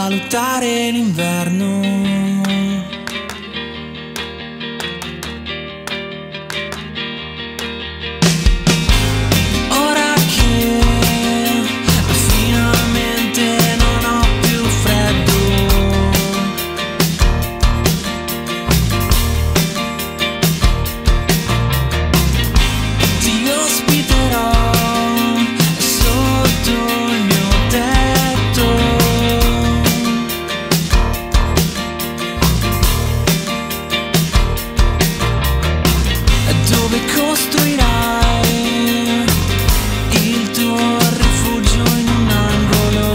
salutare l'inverno. Ora che finalmente non ho più freddo, ti ospiterò sotto il mio tetto, dove costruirai il tuo rifugio in un angolo.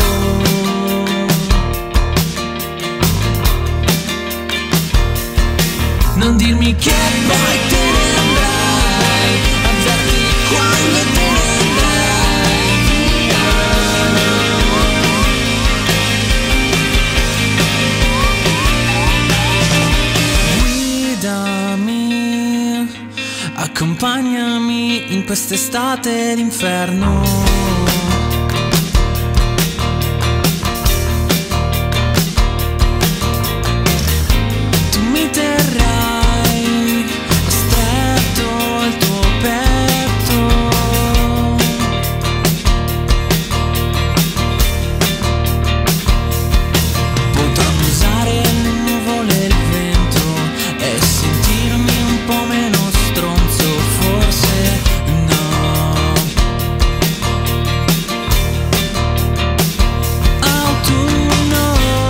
Non dirmi che poi te ne andrai, avverti quando te ne andrai via. Guidami, accompagnami in quest'estate d'inferno. Tu mi terrai stretto al tuo petto, potrò usare le nuvole e il vento e sentirmi un po' meno stronzo, forse no. Autunno,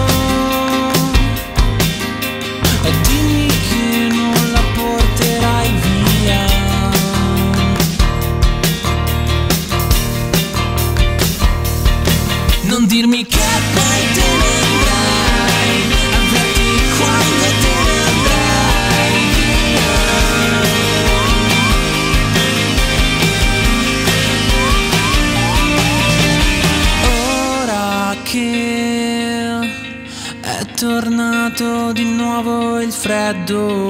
dimmi che non la porterai via. Non dirmi che poi te ne andrai, avverti quando te ne andrai via. Ora che è tornato di nuovo il freddo,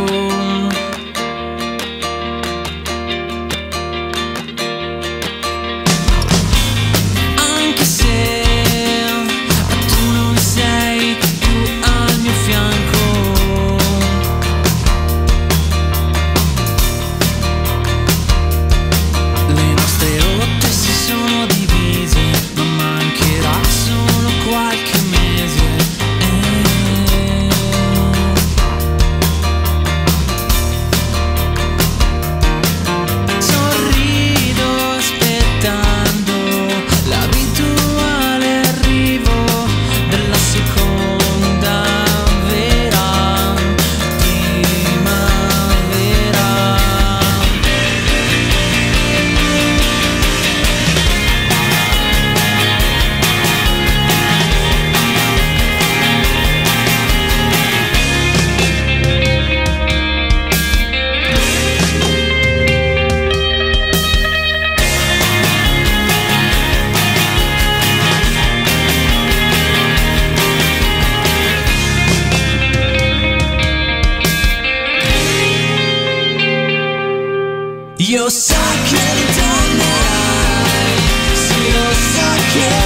anche se tu non sei più al mio fianco, le nostre rotte si sono divise, ma mancherà solo qualche mese. Sorrido aspettando l'abituale arrivo della seconda vera primavera. Io so che ritornerai, sì, lo so che